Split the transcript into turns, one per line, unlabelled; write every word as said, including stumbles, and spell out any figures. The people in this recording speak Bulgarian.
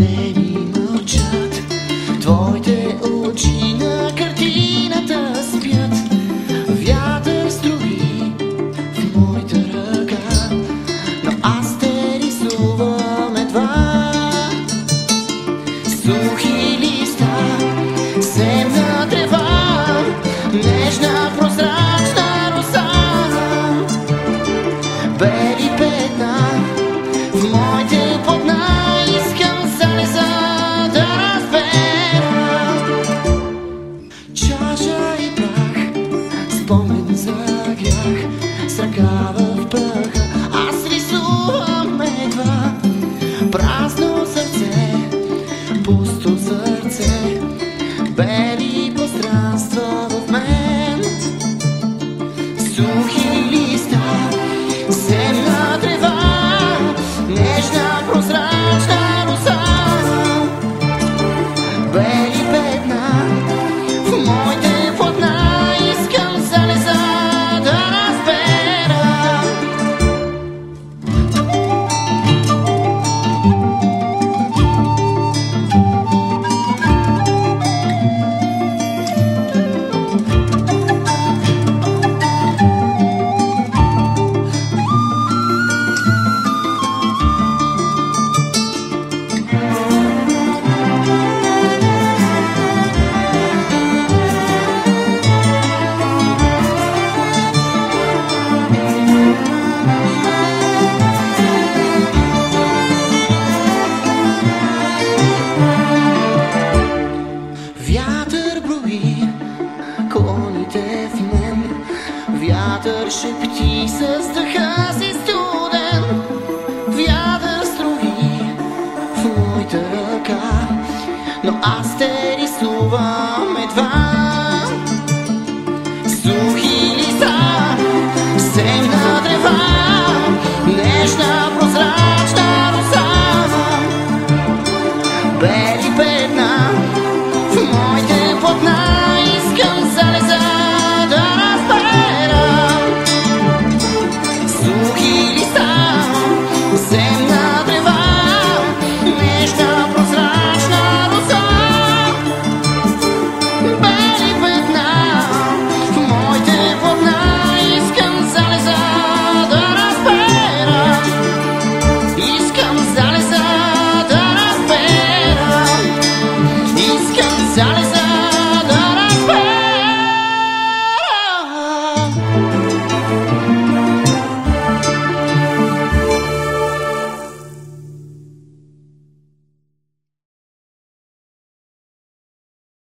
стени мълчат, твоите очи на картината спят. Вятър струи в моята ръка, но аз те рисувам едва. Сухи листа, земна трева, нежна прозрачна роса. Бели петна в моите платна, искам залеза да разбера. Чаша и прах, спомен за грях, с ръка в праха аз рисувам едва. Празно сърце, пусто сърце, бели пространства в мен. Сухи листа, земна трева, нежна прозрачна роса. Бели петна в моите платна, искам залеза да разбера. Вятър брои клоните в мен, вятър шепти с дъха си студен. Вятър строи в моята ръка, но аз те рисувам едва. Сухи листа, земна трева, нежна прозрачна роса. Бели